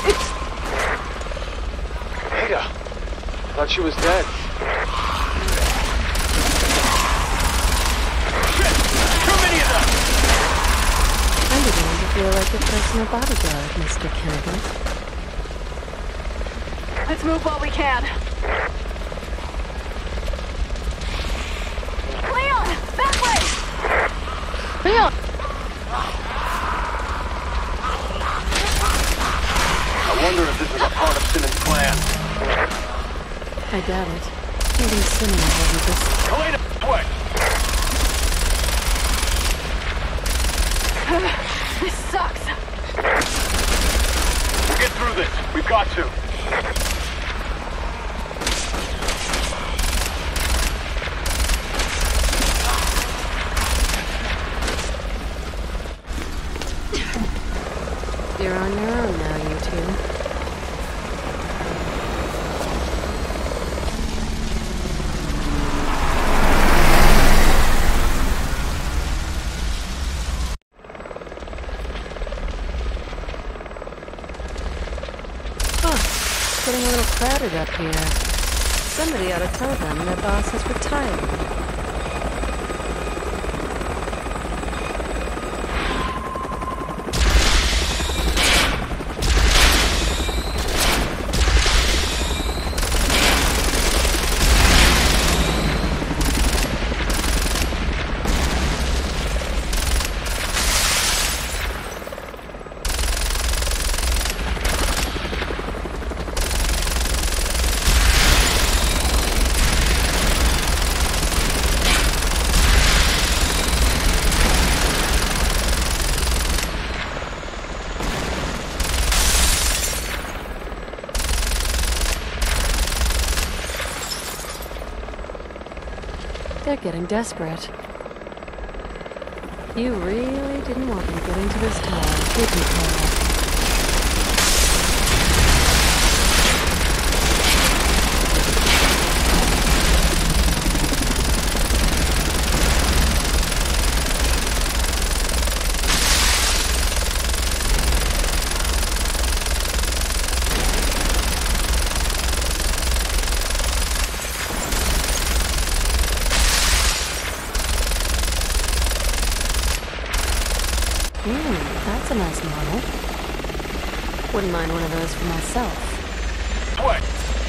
Ada! Thought she was dead. Shit! Too many of them! I'm beginning to feel like your personal bodyguard, Mr. Kennedy. Let's move while we can. Leon! That way! Leon! I wonder if this is a part of Simmons' plan. I doubt it. Even Simmons wasn't this... Helena, way! This sucks. We'll get through this. We've got to. You're on your own now, you two. Getting a little crowded up here. Somebody ought to tell them their boss is retiring. They're getting desperate. You really didn't want me getting to this tower, did you, Clara? That's a nice model. Wouldn't mind one of those for myself. Way!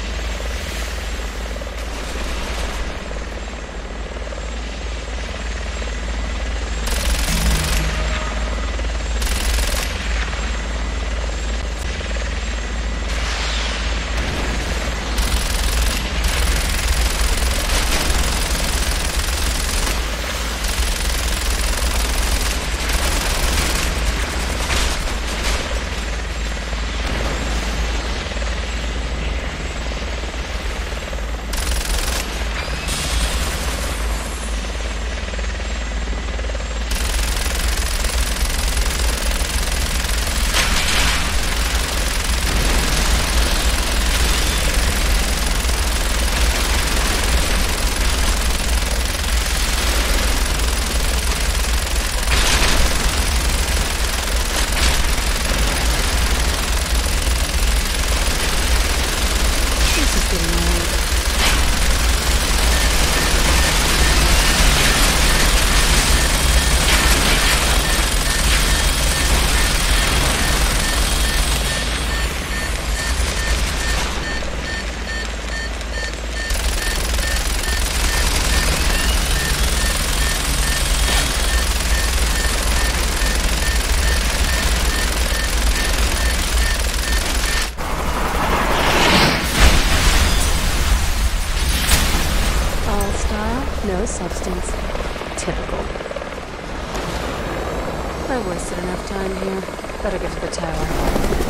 No substance. Typical. I've wasted enough time here. Better get to the tower.